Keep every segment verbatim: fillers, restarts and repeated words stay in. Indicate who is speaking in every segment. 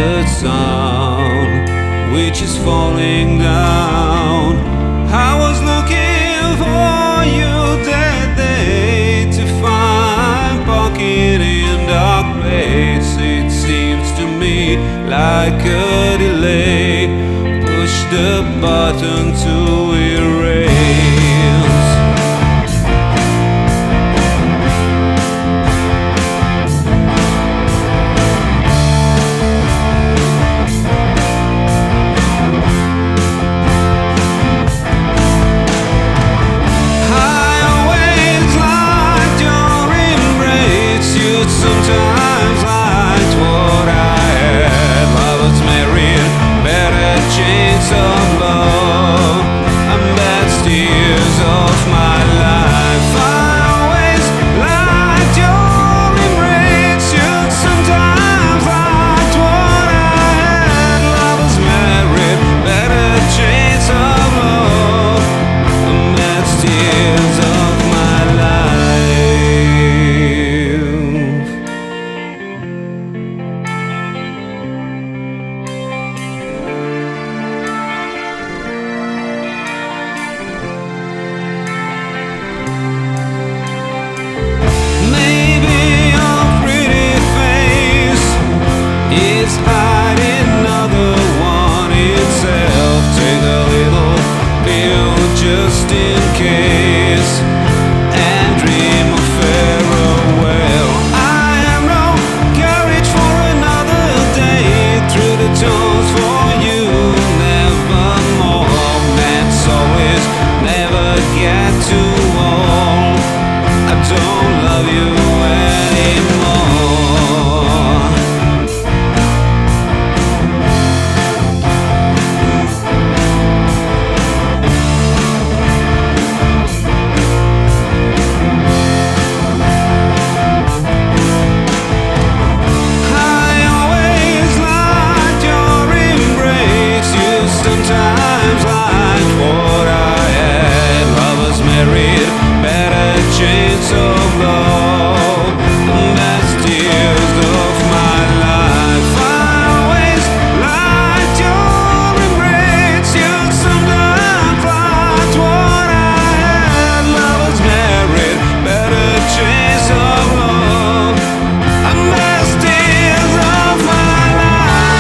Speaker 1: the sun which is falling down. I was looking for you that day to find pocket in dark place. It seems to me like a delay. Push the button to erase. Sometimes liked what I had. Lovers married, better chance of love, and best years of my life. I always liked your embrace. You sometimes liked what I had. Lovers married, better chance of love, and best years of my life. It's hiding another one itself. Take a little pill just in case, and dream of farewell. I have no courage for another day. Through the tones for you, nevermore. That's always never get too old. I don't love you anymore. Sometimes like what I had. Lovers married, better chance of love, best years of my life. I always liked your embrace. You sometimes liked what I had. Lovers married, better chance of love, and best years of my life.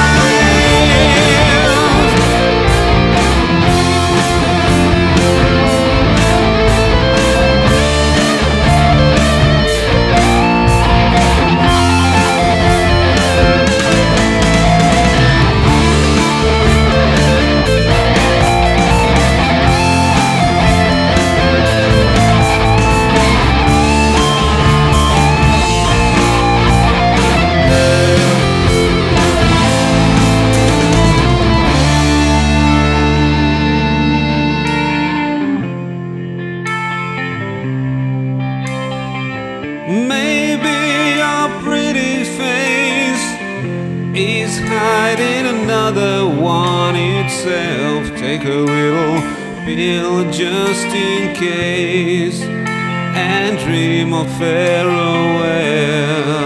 Speaker 1: Maybe your pretty face is hiding another one itself. Take a little pill just in case, and dream of farewell.